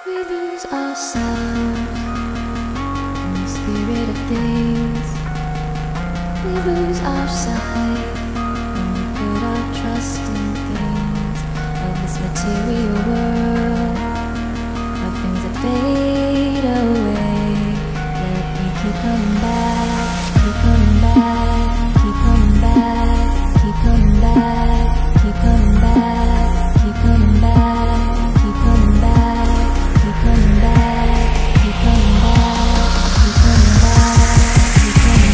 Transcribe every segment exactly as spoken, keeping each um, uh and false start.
We lose ourselves in the spirit of things. We lose our sight when we put our trust in things of this material world, of things that fade away. Let me keep coming back, keep coming back, keep coming back, keep coming back, keep coming back, keep coming back, keep coming back, keep coming back, keep coming back, keep coming back, keep coming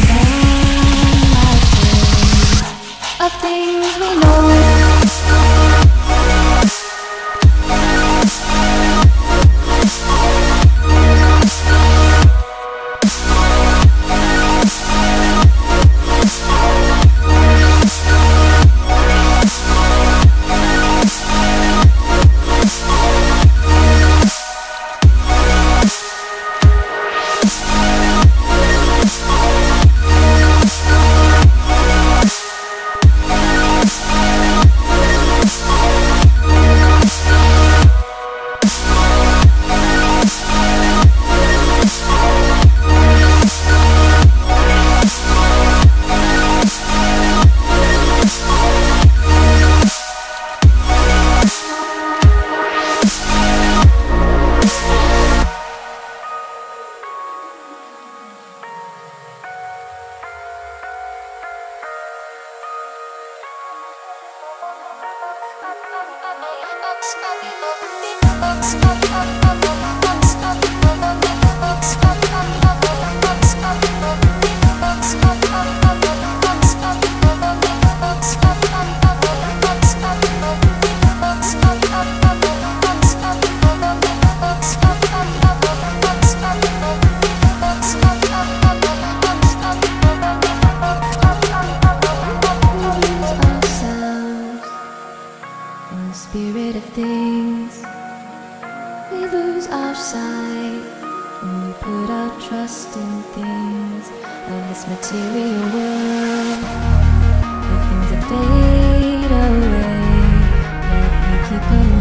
back. Of things we know. Spirit of things. We lose our sight when we put our trust in things of this material world, of things that fade away. Let me keep coming.